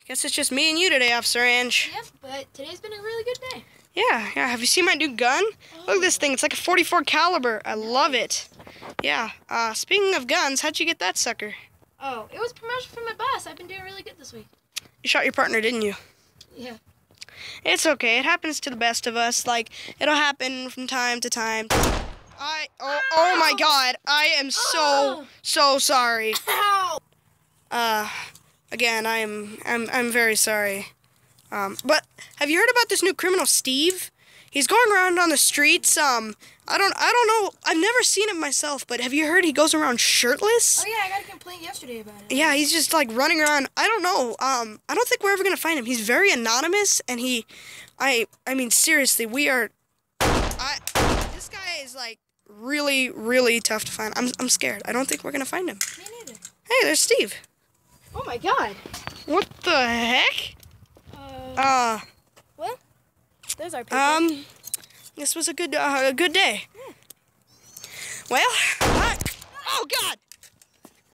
Guess it's just me and you today, Officer Ange. Yep, but today's been a really good day. Yeah. Have you seen my new gun? Look at this thing. It's like a .44 caliber. I love it. Yeah. Speaking of guns, how'd you get that sucker? Oh, it was promotion from my boss. I've been doing really good this week. You shot your partner, didn't you? Yeah. It's okay. It happens to the best of us. Like, it'll happen from time to time. Oh my God. I am so sorry. Ow! Again, I'm very sorry. But have you heard about this new criminal, Steve? He's going around on the streets. I don't know. I've never seen him myself, but have you heard he goes around shirtless? Oh yeah, I got a complaint yesterday about it. Yeah, he's just like running around. I don't know. I don't think we're ever gonna find him. He's very anonymous, and I mean, seriously, this guy is like really tough to find. I'm scared. I don't think we're gonna find him. Me neither. Hey, there's Steve. Oh my God. What the heck? Well, there's our paper. This was a good day. Yeah. Well, oh God!